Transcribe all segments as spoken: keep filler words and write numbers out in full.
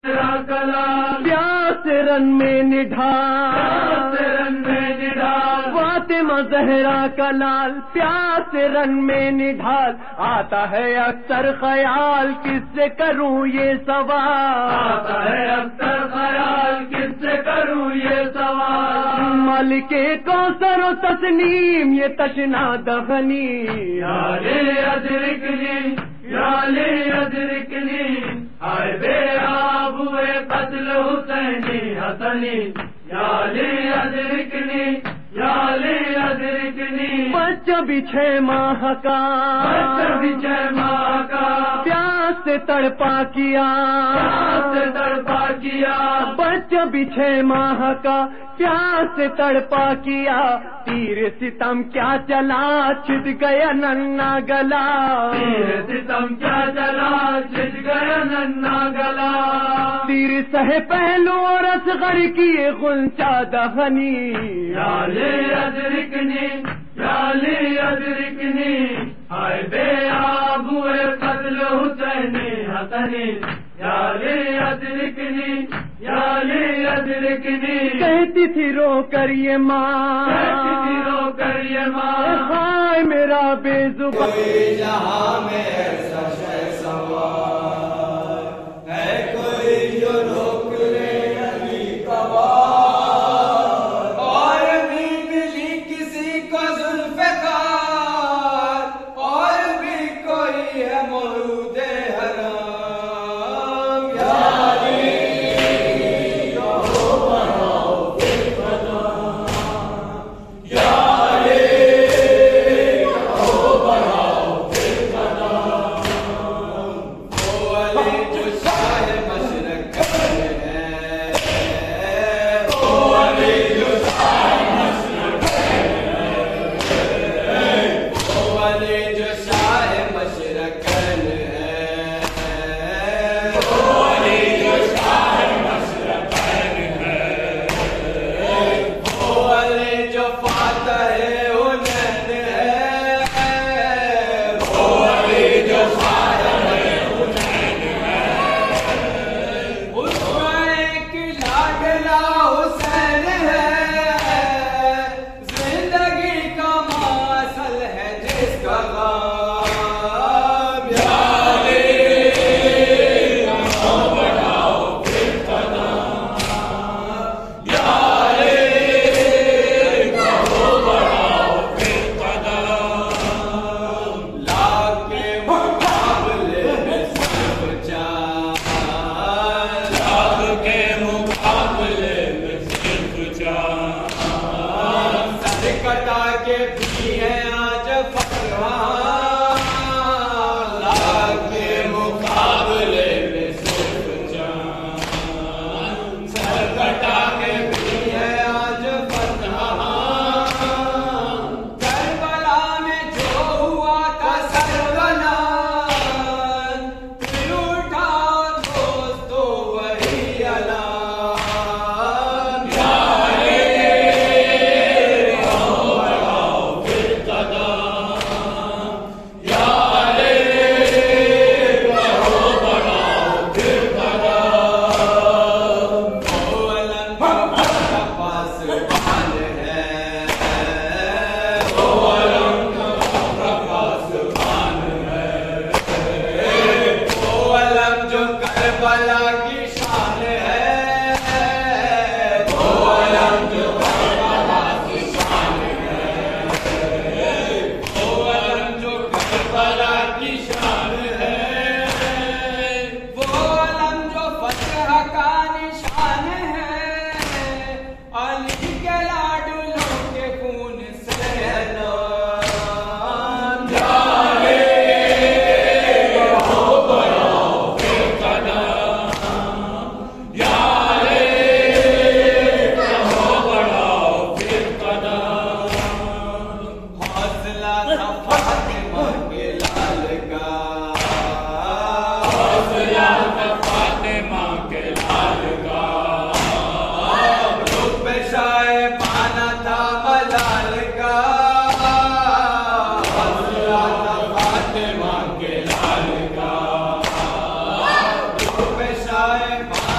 پیاس رن میں نڈھال فاطمہ زہرا کا لال، پیاس رن میں نڈھال، آتا ہے اکثر خیال کس سے کروں یہ سوال، آتا ہے اکثر خیال کس سے کروں یہ سوال، مالک کوثر و تسنیم یہ تشنا دفنی، یا لے ادرکنی یا لے ادرکنی، آئے بے آب ہوئے قتل حسینی حسنی، یا لے ادرکنی یا لے ادرکنی، بچہ بھی چھ ماہ کا، بچہ بھی چھ ماہ کا، پیاس سے تڑپا کیا، پیاس سے تڑپا کیا، بچہ بھی چھ ماہ کا، پیاس سے تڑپا کیا، تیر ستم کیا چلا چھٹ گیا ننا گلا، تیر ستم کیا چلا چھٹ گیا ننا گلا، تیر سہ پہلو اور اصغر کیے غنچہ دفنی، یا لے ادرکنی یا لے ادرکنی، آئے بے آب ہوئے قتل حسینی حسنی، یا لے ادرکنی یا لے ادرکنی، کہتی تھی رو کر یہ ماں، کہتی تھی رو کر یہ ماں، ہائے میرا بے زبان، کوئی جہاں میں ایسا شے سوار ہے، کوئی جو روک لے علی کا وار، اور بھی ملی کسی کو ذوالفقار، اور بھی کوئی ہے مولود حرام، یا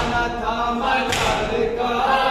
زمانہ تھا ملال کا